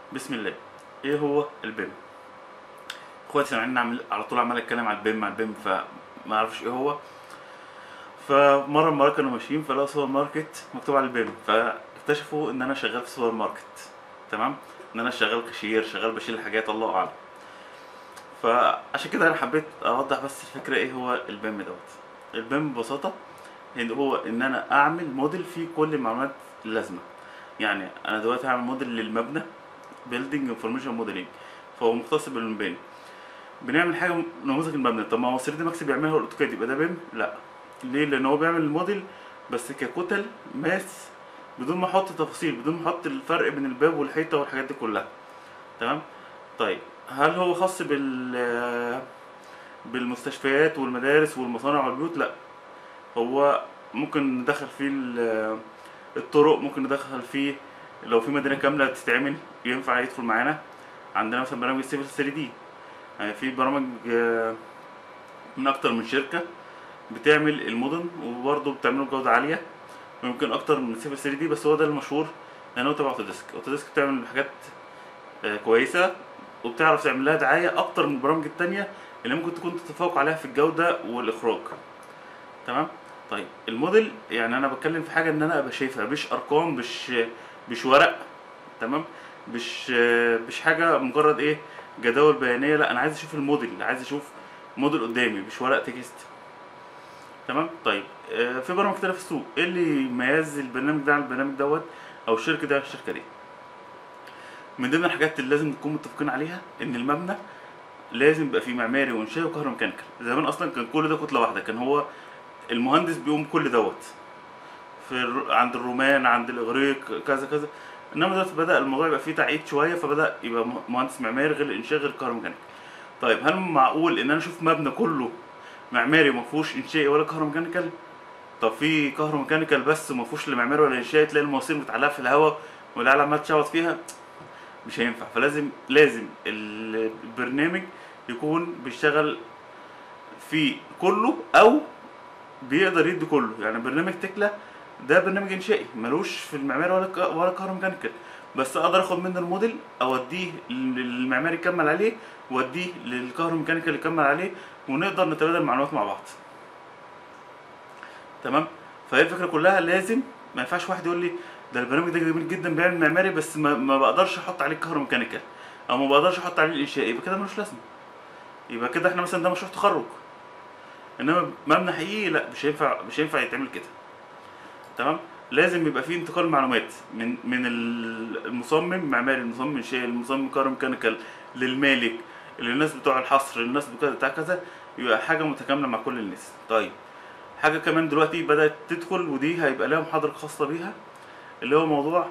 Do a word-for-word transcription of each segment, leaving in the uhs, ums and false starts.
بسم الله. ايه هو البيم؟ اخواتي سامعين نعمل على طول عمال اتكلم على البيم على البيم فما اعرفش ايه هو. فمره المره كانوا ماشيين فلقوا سوبر ماركت مكتوب على البيم، فاكتشفوا ان انا شغال في سوبر ماركت. تمام، ان انا شغال كاشير، شغال بشيل حاجات، الله اعلم. فعشان كده انا حبيت اوضح بس الفكره ايه هو البيم دوت. البيم ببساطه ان هو ان انا اعمل موديل فيه كل المعلومات اللازمه. يعني انا دلوقتي هعمل موديل للمبنى، بيلدينج انفورميشن موديلنج، فهو مختص بالمباني. بنعمل حاجه نموذج المبنى. طب ما هو ثري دي ماكس بيعملها والاوتوكاد، يبقى ده بيم؟ لا. ليه؟ لان هو بيعمل الموديل بس ككتل ماس، بدون ما احط تفاصيل، بدون ما احط الفرق بين الباب والحيطه والحاجات دي كلها. تمام. طيب هل هو خاص بال بالمستشفيات والمدارس والمصانع والبيوت؟ لا. هو ممكن ندخل فيه ال- الطرق، ممكن ندخل فيه لو في مدينه كامله تتعمل ينفع يدخل معانا. عندنا مثلا برنامج سيفل ثري دي، يعني في برامج آه، من اكتر من شركه بتعمل المدن وبرضه بتعمله بجوده عاليه، ويمكن اكتر من سيفل ثري دي، بس هو ده المشهور لان هو تبع اوتوديسك. اوتوديسك بتعمل حاجات آه، كويسه، وبتعرف تعمل لها دعايه اكتر من البرامج التانية اللي ممكن تكون تتفوق عليها في الجوده والاخراج. تمام. طيب الموديل، يعني انا بتكلم في حاجه ان انا ابقى شايفها، مش ارقام، مش مش ورق. تمام. مش مش حاجه مجرد ايه، جداول بيانيه. لا، انا عايز اشوف الموديل، عايز اشوف موديل قدامي مش ورق تكست. تمام. طيب آه، في برامج كتير في السوق. ايه اللي يميز البرنامج ده عن البرنامج دوت، او الشركه دي عن الشركه دي؟ من ضمن الحاجات اللي لازم نكون متفقين عليها ان المبنى لازم يبقى فيه معماري وانشائي وكهروميكانيكال. زمان اصلا كان كل ده كتله واحده، كان هو المهندس بيقوم كل دوت في الر... عند الرومان، عند الاغريق، كذا كذا. انما دلوقتي بدا الموضوع يبقى فيه تعقيد شويه، فبدا يبقى مه- مهندس معماري غير الانشاء غير الكهروميكانيكي. طيب هل معقول ان انا اشوف مبنى كله معماري وما فيهوش انشائي ولا كهروميكانيكال؟ طب في كهروميكانيكال بس وما فيهوش لا معماري ولا انشائي، تلاقي المواسير متعلقه في الهواء والعيال عماله تشوط فيها؟ مش هينفع. فلازم لازم البرنامج يكون بيشتغل في كله، او بيقدر يدي كله. يعني برنامج تكلا ده برنامج انشائي ملوش في المعماري ولا ك- ولا كهروميكانيكال، بس اقدر اخد منه الموديل اوديه للمعماري يكمل عليه، واديه للكهروميكانيكال يكمل عليه، ونقدر نتبادل معلومات مع بعض. تمام. فهي الفكره كلها لازم، ما ينفعش واحد يقول لي ده البرنامج ده جميل جدا بيعمل معماري بس ما, ما بقدرش احط عليه كهروميكانيكال، او ما بقدرش احط عليه الانشائي، يبقى كده ملوش لازمه. يبقى كده احنا مثلا ده مشروع تخرج، انما مبنى حقيقي لا، مش هينفع مش هينفع يتعمل كده. تمام. لازم يبقى فيه انتقال معلومات من من المصمم معماري، المصمم انشائي، المصمم كهروميكانيكال، للمالك، للناس بتوع الحصر، للناس بتاع كذا. يبقى حاجه متكامله مع كل الناس. طيب حاجه كمان دلوقتي بدات تدخل، ودي هيبقى لها محاضره خاصه بيها، اللي هو موضوع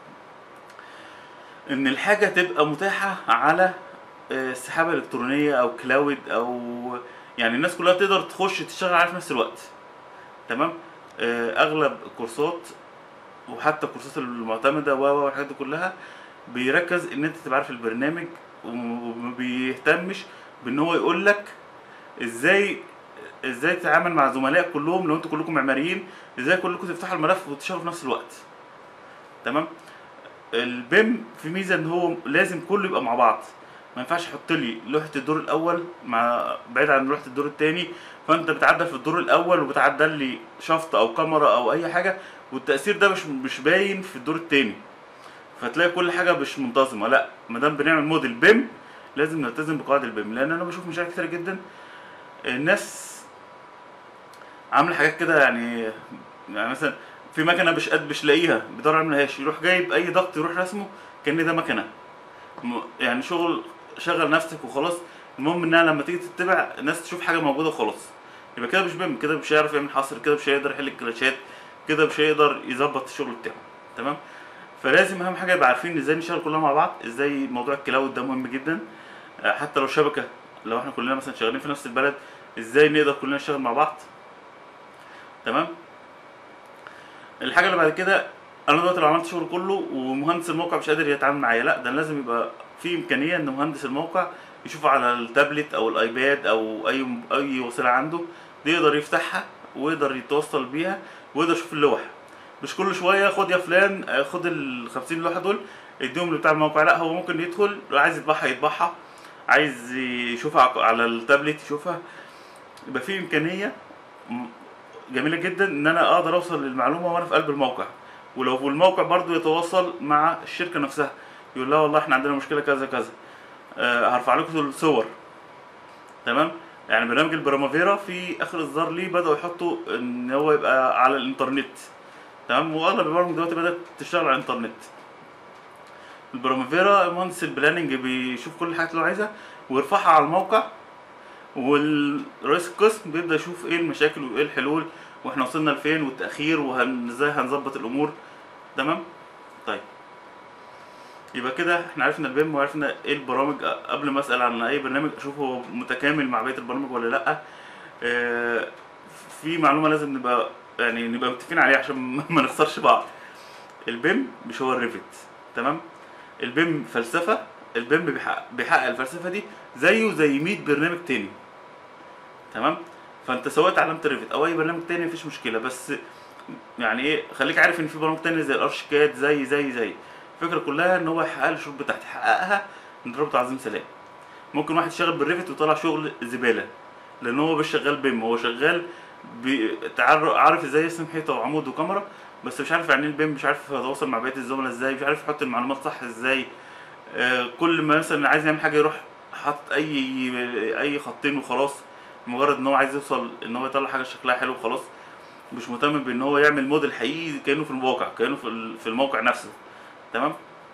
ان الحاجه تبقى متاحه على آه، سحابه الكترونيه او كلاود، او يعني الناس كلها تقدر تخش تشتغل عليها في نفس الوقت. تمام. آه، اغلب الكورسات وحتى الكورسات المعتمده و و والحاجات دي كلها بيركز ان انت تبقى عارف البرنامج، وما بيهتمش بان هو يقول لك ازاي ازاي تتعامل مع زملائك كلهم. لو انتوا كلكم معماريين، ازاي كلكم تفتحوا الملف وتشتغلوا في نفس الوقت. تمام. البيم في ميزه ان هو لازم كله يبقى مع بعض. ما ينفعش يحط لي لوحه الدور الاول مع بعيد عن لوحه الدور الثاني، فانت بتعدل في الدور الاول وبتعدل لي شفط او كاميرا او اي حاجه، والتاثير ده مش مش باين في الدور الثاني، فتلاقي كل حاجه مش منتظمه. لا، ما دام بنعمل موديل بيم لازم نلتزم بقواعد البيم، لان انا بشوف مشاكل كتير جدا. الناس عامله حاجات كده، يعني يعني مثلا في مكنه مش قد مش لاقيها بيدور على ملهاش، يروح جايب اي ضغط يروح رسمه كان ده مكنه. م- يعني شغل، شغل نفسك وخلاص. المهم انها لما تيجي تتبع الناس تشوف حاجه موجوده وخلاص. يبقى كده مش بيم، كده مش هيعرف يعمل حصر، كده مش هيقدر يحل الكلاشات، كده مش هيقدر يظبط الشغل بتاعه. تمام. فلازم اهم حاجه يبقى عارفين ازاي نشتغل كلنا مع بعض. ازاي موضوع الكلاود ده مهم جدا. آه، حتى لو شبكه، لو احنا كلنا مثلا شغالين في نفس البلد، ازاي نقدر كلنا نشتغل مع بعض. تمام. الحاجه اللي بعد كده، انا دلوقتي لو عملت شغل كله ومهندس الموقع مش قادر يتعامل معايا، لا ده لازم يبقى في امكانيه ان مهندس الموقع يشوف على التابلت او الايباد او اي اي وسيله عنده، دي يقدر يفتحها ويقدر يتوصل بيها ويقدر يشوف اللوحه. مش كل شويه خد يا فلان آه، خد ال خمسين لوحه دول اديهم بتاع الموقع، لا هو ممكن يدخل عايز يطبعها يطبعها، عايز يشوفها على التابلت يشوفها. يبقى في امكانيه جميله جدا ان انا اقدر اوصل للمعلومه وانا في قلب الموقع. ولو في الموقع برضو يتواصل مع الشركه نفسها، يقول لها والله احنا عندنا مشكله كذا كذا، أه هرفع لكم الصور. تمام. يعني برنامج البرامافيرا في اخر اصدار ليه بداوا يحطوا ان هو يبقى على الانترنت. تمام. واغلب البرامج دلوقتي بدات تشتغل على الانترنت. البرامافيرا مهندس البلاننج بيشوف كل الحاجات اللي هو عايزها ويرفعها على الموقع، والرئيس القسم بيبدا يشوف ايه المشاكل وايه الحلول واحنا وصلنا لفين والتاخير وازاي هنظبط الامور. تمام. طيب يبقى كده احنا عرفنا البيم وعرفنا ايه البرامج. قبل ما اسال عن اي برنامج اشوف هو متكامل مع بقيه البرامج ولا لا. اه في معلومه لازم نبقى يعني نبقى متفقين عليها عشان ما نخسرش بعض. البيم مش هو الريفت. تمام. البيم فلسفه. البيم بيحقق, بيحقق الفلسفه دي زيه زي مية برنامج تاني. تمام. فانت سواء اتعلمت ريفت او اي برنامج تاني مفيش مشكله، بس يعني ايه خليك عارف ان في برامج تانية زي الارشيكاد زي زي زي الفكره كلها ان هو يحقق الشروط بتاعتي يحققها نضرب عظيم سلام. ممكن واحد يشتغل بالريفت ويطلع شغل زباله لان هو مش شغال بيم، هو شغال عارف ازاي يرسم حيطه وعمود وكاميرا بس مش عارف يعني ايه البيم، مش عارف يتواصل مع بقيه الزملاء ازاي، مش عارف يحط المعلومات صح ازاي. آه كل ما مثلا عايز يعمل حاجه يروح حاطط اي اي خطين وخلاص، مجرد ان هو عايز يوصل ان هو يطلع حاجه شكلها حلو وخلاص، مش مهتم بان هو يعمل موديل حقيقي كانه في الواقع كانه في الموقع نفسه. تمام.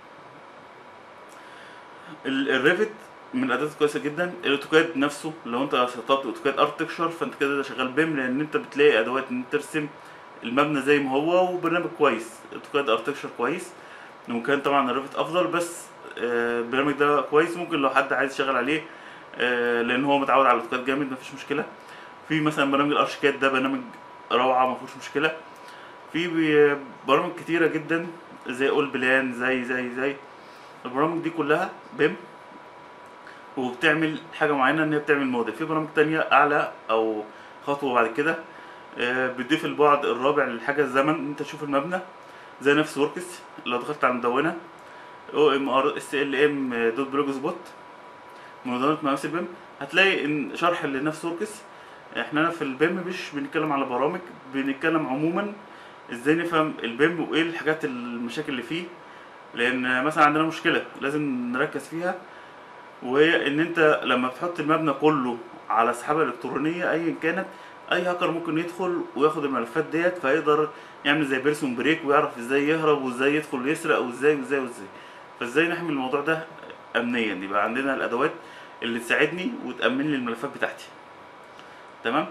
الريفت من الادوات كويسه جدا. الاوتوكاد نفسه لو انت سطبت اوتوكاد اركتكشر فانت كده شغال بيم، لان انت بتلاقي ادوات ان ترسم المبنى زي ما هو، وبرنامج كويس اوتوكاد اركتكشر كويس. وكان طبعا الريفت افضل بس البرنامج ده كويس، ممكن لو حد عايز يشتغل عليه لان هو متعود على الاوتوكاد جامد مفيش مشكله. في مثلا برنامج الارشيكاد ده برنامج روعه مفيهوش مشكله. في برامج كتيره جدا زي اول بلان زي زي زي البرامج دي كلها بيم وبتعمل حاجه معينه ان هي بتعمل موديل. في برامج تانية اعلى او خطوه بعد كده بتضيف البعد الرابع للحاجه الزمن، انت تشوف المبنى زي نفس وركس. لو دخلت على المدونه او ام ار اس ال ام دوت بلوج سبوت مدونه مقاس البيم هتلاقي ان شرح لنفس وركس. احنا في البيم مش بنتكلم على برامج، بنتكلم عموما ازاي نفهم البيم وايه الحاجات المشاكل اللي فيه. لان مثلا عندنا مشكله لازم نركز فيها، وهي ان انت لما بتحط المبنى كله على سحابه الكترونيه ايا كانت، اي هاكر ممكن يدخل وياخد الملفات ديت فيقدر يعمل زي بيرسون بريك ويعرف ازاي يهرب وازاي يدخل يسرق وازاي وازاي وازاي. فازاي نحمي الموضوع ده امنيا؟ يبقى عندنا الادوات اللي تساعدني وتامن لي الملفات بتاعتي. تمام.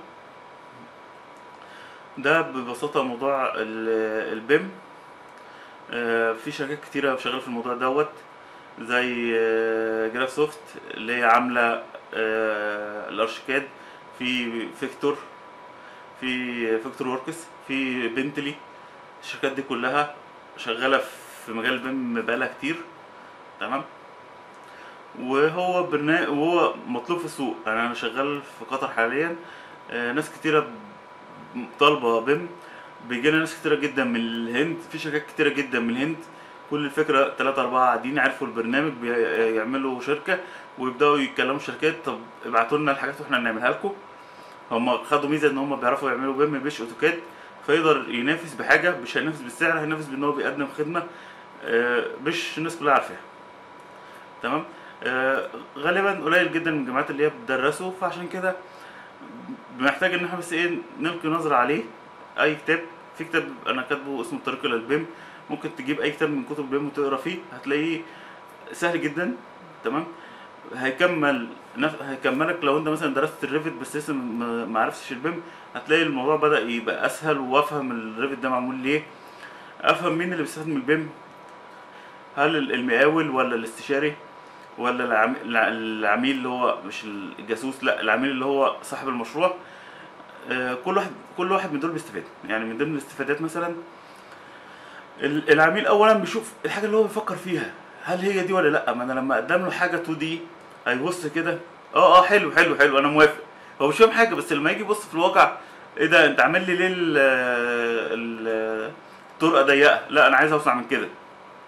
ده ببساطه موضوع البيم. في شركات كتيره شغاله في الموضوع دوت زي جراف سوفت اللي هي عامله الارشيكاد، في فيكتور، في فيكتور وركس، في بنتلي. الشركات دي كلها شغاله في مجال البيم بقالها كتير. تمام. وهو برنامج وهو مطلوب في السوق. يعني انا شغال في قطر حاليا، ناس كتيره طالبه بيم، بيجينا ناس كتيره جدا من الهند، في شركات كتيره جدا من الهند. كل الفكره تلاتة أربعة قاعدين عرفوا البرنامج بيعملوا شركه ويبداوا يتكلموا شركات طب ابعتوا لنا الحاجات واحنا نعملها لكم. هم خدوا ميزه ان هم بيعرفوا يعملوا بيم مش اوتوكاد، فيقدر ينافس بحاجه، مش هينافس بالسعر، هينافس بان هو بيقدم خدمه مش الناس كلها عارفاها. تمام. غالبا قليل جدا من الجامعات اللي هي بتدرسه، فعشان كده محتاج ان احنا بس ايه نلقي نظره عليه. اي كتاب، في كتاب انا كاتبه اسمه الطريق الى البيم، ممكن تجيب اي كتاب من كتب البيم وتقرا فيه هتلاقيه سهل جدا. تمام. هيكمل نف... هيكملك لو انت مثلا درست الريفت بس لسه ما عرفتش البيم، هتلاقي الموضوع بدا يبقى اسهل، وافهم الريفت ده معمول ليه، افهم مين اللي بيستخدم البيم، هل المقاول ولا الاستشاري ولا العم... العميل اللي هو مش الجاسوس، لا العميل اللي هو صاحب المشروع. آه كل واحد كل واحد من دول بيستفاد. يعني من ضمن الاستفادات مثلا العميل اولا بيشوف الحاجه اللي هو بيفكر فيها هل هي دي ولا لا. ما انا لما اقدم له حاجه تو دي هيبص كده اه اه حلو حلو حلو انا موافق، هو مش فاهم حاجه، بس لما يجي يبص في الواقع ايه ده انت عامل لي ليه الطرقه ضيقه، لا انا عايز اوسع من كده.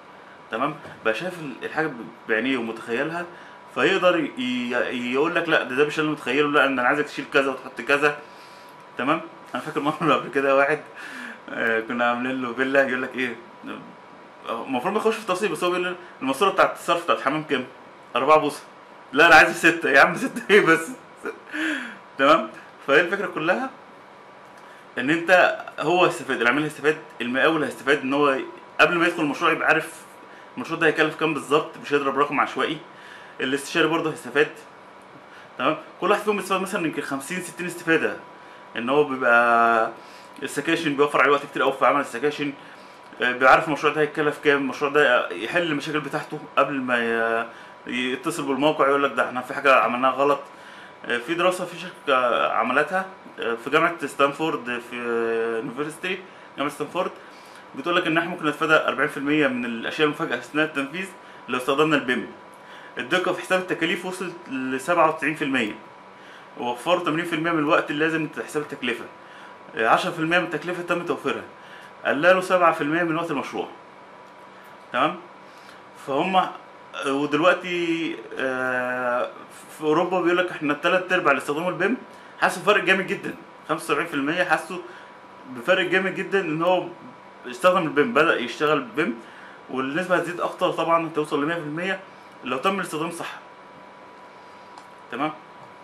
تمام، بقى شايف الحاجه بعينيه ومتخيلها، فيقدر يقول لك لا ده ده مش اللي متخيله، لا انا عايزك تشيل كذا وتحط كذا. تمام. انا فاكر مره قبل كده واحد آه، كنا عاملين له فيلا، يقول لك ايه، المفروض ما يخش في التفاصيل، بس هو بيقول لي الماسوره بتاعت الصرف بتاعت الحمام كام؟ أربعة بوصه. لا انا عايز ستة يا عم، ستة ايه بس. تمام. فهي الفكره كلها ان انت هو هيستفاد، العميل هيستفاد، المقاول هيستفاد، ان هو قبل ما يدخل المشروع يبقى عارف المشروع ده هيكلف كام بالظبط، مش هيضرب رقم عشوائي. الاستشاري برضه هيستفاد. تمام. كل واحد فيهم بيستفاد مثلا يمكن خمسين ستين استفاده، ان هو بيبقى السكاشن بيوفر عليه وقت كتير قوي في عمل السكاشن، آه، بيعرف المشروع ده هيتكلف كام، المشروع ده يحل المشاكل بتاعته قبل ما ي- يتصل بالموقع يقول لك ده احنا في حاجه عملناها غلط. آه، في دراسه في شركه عملتها آه، في جامعه ستانفورد في يونيفرستي، جامعه ستانفورد، بتقول لك ان احنا ممكن نتفادى أربعين في المية من الاشياء المفاجئه اثناء التنفيذ لو استخدمنا البيم. الدقه في حساب التكاليف وصلت ل سبعة وتسعين في المية، ووفروا ثمانين في المية من الوقت اللازم لحساب التكلفه، آه، عشرة في المية من التكلفه تم توفيرها، قللوا سبعة في المية من وقت المشروع. تمام. فهم. ودلوقتي آه، في اوروبا بيقول لك احنا الثلاث ارباع اللي استخدموا البيم حسوا فرق جامد جدا، خمسة وسبعين في المية حسوا بفرق جامد جدا ان هو استخدم البيم، بدأ يشتغل بالبيم، والنسبة هتزيد اكتر طبعا، توصل ل مية في المية لو تم الاستخدام صح. تمام.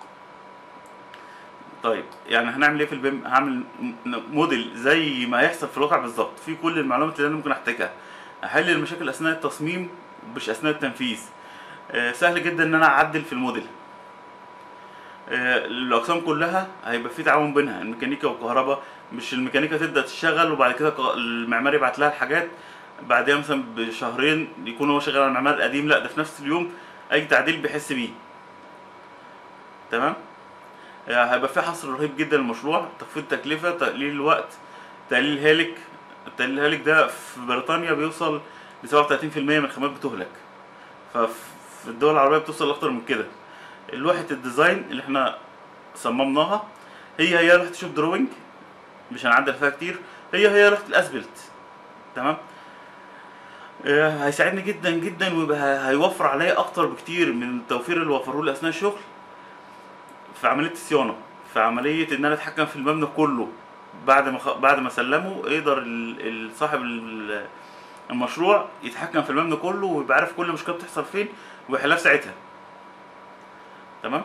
طيب يعني هنعمل ايه في البيم؟ هعمل م- موديل زي ما هيحصل في الواقع بالظبط، في كل المعلومات اللي انا ممكن احتاجها، احل المشاكل اثناء التصميم مش اثناء التنفيذ. آه، سهل جدا ان انا اعدل في الموديل. آه، الاقسام كلها هيبقى في تعاون بينها، الميكانيكا والكهرباء، مش الميكانيكا تبدا تشتغل وبعد كده ك- المعماري يبعت لها الحاجات بعدها مثلا بشهرين يكون هو شغال على المعمار القديم، لا ده في نفس اليوم اي تعديل بيحس بيه. تمام. آه، هيبقى في حصر رهيب جدا للمشروع، تخفيض تكلفه، تقليل الوقت، تقليل الهالك. التقليل الهالك ده في بريطانيا بيوصل ل سبعة وتلاتين في المية من الخامات بتهلك، ففي الدول العربيه بتوصل اكتر من كده. لوحه الديزاين اللي احنا صممناها هي هي لوحه الشوب دروينج، مش هنعدل فيها كتير، هي هي لوحه الاسبلت. تمام. آه، هيساعدني جدا جدا، ويبقى هيوفر عليا اكتر بكتير من التوفير اللي وفروه لي اثناء الشغل في عمليه الصيانه، في عمليه ان انا اتحكم في المبنى كله. بعد ما خ... بعد ما سلمه يقدر ال- ال- صاحب ال- المشروع يتحكم في المبنى كله، ويبقى عارف كل مشكله بتحصل فين ويحلها في ساعتها. تمام.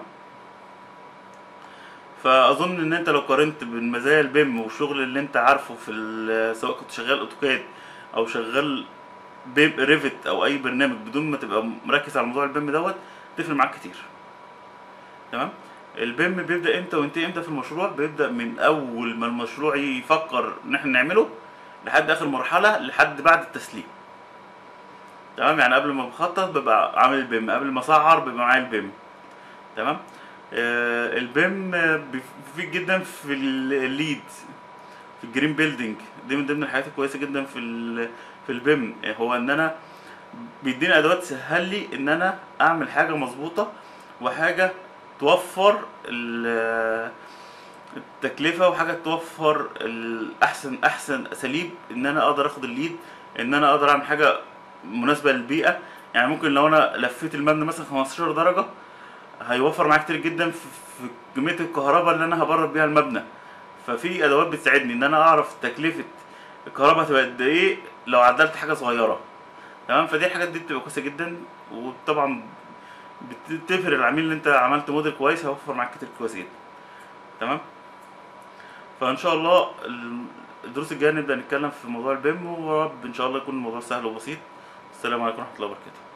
فاظن ان انت لو قارنت بين مزايا البيم والشغل اللي انت عارفه في ال- سواء كنت شغال اوتوكاد او شغال بيم ريفت او اي برنامج بدون ما تبقى مركز على موضوع البيم دوت، تفرق معاك كتير. تمام. البيم بيبدا امتى وينتهي امتى في المشروع؟ بيبدا من اول ما المشروع يفكر ان احنا نعمله لحد اخر مرحله، لحد بعد التسليم. تمام. يعني قبل ما بخطط ببقى عامل البيم، قبل ما اسعر بيبقى معايا البيم. تمام. آه البيم آه، بيفيد جدا في الليد، في الجرين بيلدينج، دي من ضمن الحاجات الكويسه جدا في ال في البيم، هو ان انا بيديني ادوات تسهل لي ان انا اعمل حاجه مظبوطه، وحاجه توفر ال- التكلفه، وحاجه توفر الاحسن احسن اساليب ان انا اقدر اخد الليد، ان انا اقدر اعمل حاجه مناسبه للبيئه. يعني ممكن لو انا لفيت المبنى مثلا خمستاشر درجه هيوفر معايا كتير جدا في في كميه الكهرباء اللي انا هبرد بيها المبنى. ففي ادوات بتساعدني ان انا اعرف تكلفه الكهرباء هتبقى قد ايه لو عدلت حاجه صغيره. تمام. فدي الحاجات دي بتبقى كويسه جدا، وطبعا بتفرق العميل اللي انت عملت موديل كويس هيوفر معاك كتير كويس جدا. تمام. فان شاء الله ال- الدروس الجايه نبدا نتكلم في موضوع البيم، ورب ان شاء الله يكون الموضوع سهل وبسيط. السلام عليكم ورحمه الله وبركاته.